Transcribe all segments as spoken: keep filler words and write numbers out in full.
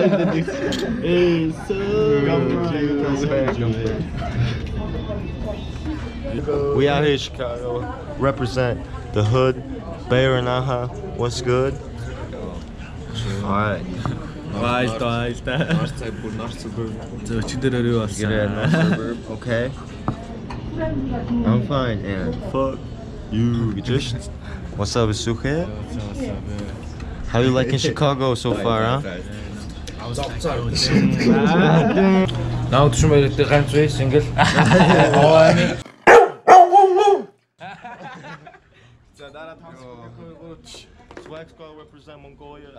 Hey, so we out here in Chicago, represent the hood, Bayer and Aha. What's good? Alright. Nice, nice, nice suburb, nice suburb. So, Chideraru was nice suburb, okay. I'm fine, and fuck you. Just what's up, is Suhe? What's up? How you liking Chicago so far, huh? Now to show the country single. Swag Squad represent Mongolia.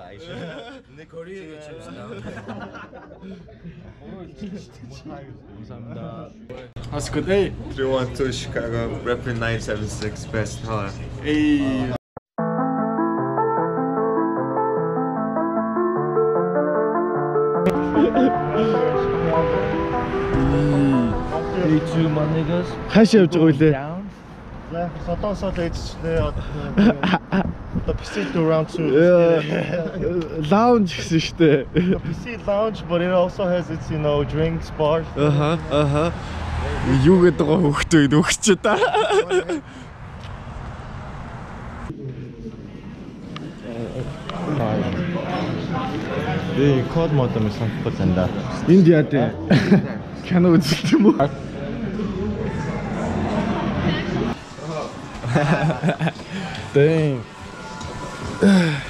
That's good. Hey, three one two Chicago, repping nine seven six best. Huh? hey. Hey, two my niggas. Хаашаа явж байгаа үлээ. Содосоо дэжтэй одоо P C to round two. Lounge гэсэн шүү дээ. P C lounge, but it also has its, you know, drinks, bars. Аха, аха. Юу гэдэг байгаа хөхтөө өгч та. 네, код модом санахгүй занда. Энд яа дээ. Кино үзэлт юм уу? Dang.